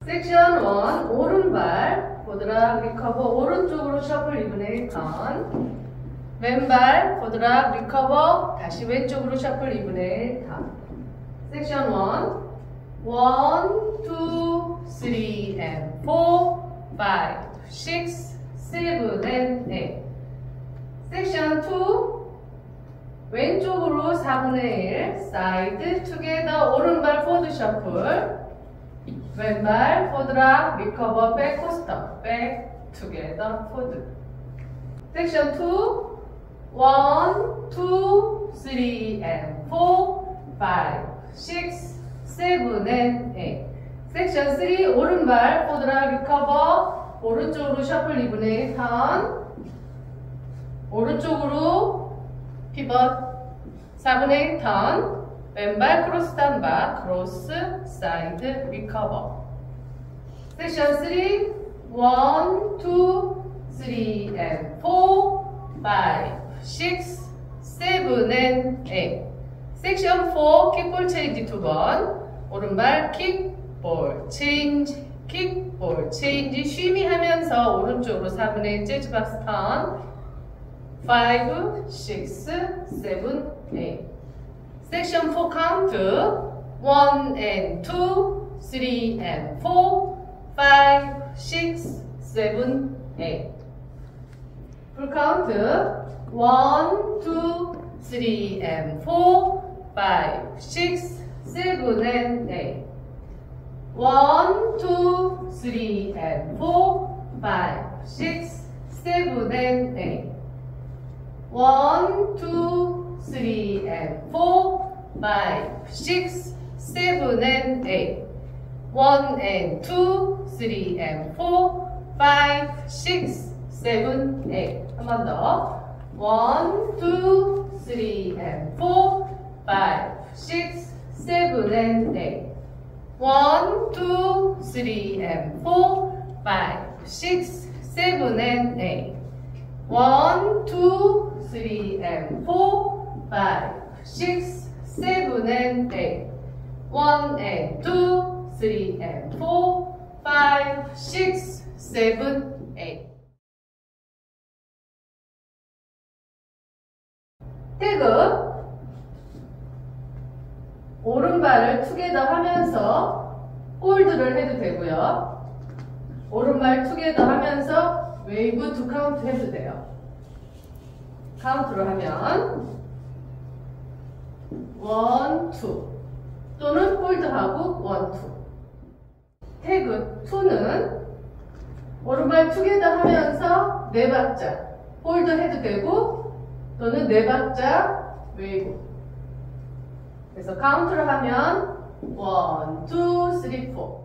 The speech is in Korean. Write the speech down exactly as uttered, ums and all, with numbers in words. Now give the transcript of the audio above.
섹션 일 오른발 보드락 리커버 오른쪽으로 셔플 이분의 일 턴 왼발 보드락 리커버 다시 왼쪽으로 셔플 이분의 일 턴 섹션 일 원, 투, 쓰리, and four, five, six, seven, and eight 섹션 이 왼쪽으로 사분의 일 사이드 투게더 오른발 포드 셔플 왼발 포드락 리커버 백 코스터 백 투게더 포드 섹션 이 원, 투, 쓰리, and four, five, six, seven, and eight 섹션 삼 오른발 포드락 리커버 오른쪽으로 셔플 이분의 일 턴 오른쪽으로 피벗 사분의 일 턴 왼발 크로스 단바 크로스 사이드 리커버 섹션 삼 일, 투, 쓰리, and four, five, six, seven, and eight 섹션 사 킥볼 체인지 두 번 오른발 킥볼 체인지 킥볼 체인지 쉬미 하면서 오른쪽으로 사분의 일 재즈 박스 턴 five, six, seven, eight 섹션 사 카운트 one and two, three and four, five, six, seven, eight 풀 카운트 one, two, three and four, five, six, seven and eight one, two, three and four, five, six, seven and eight one, two, three and four, five, six, seven and eight one and two, three and four, five, six, seven, eight 한 번 더 one, two, three and four, five, six, seven and eight one, two, three and four, five, six, seven and eight one, two, three and four, five, six, seven and eight one and two, three and four, five, six, seven, eight 태그 오른발을 투게더 하면서 홀드를 해도 되고요. 오른발 투게더 하면서 웨이브 두 카운트 해도 돼요. 카운트로 하면 원, 투 또는 홀드하고 원, 투 태그 이는 오른발 투게더 하면서 네 박자 홀드 해도 되고 또는 네 박자 웨이브 그래서 카운트를 하면 원, 투, 쓰리, 포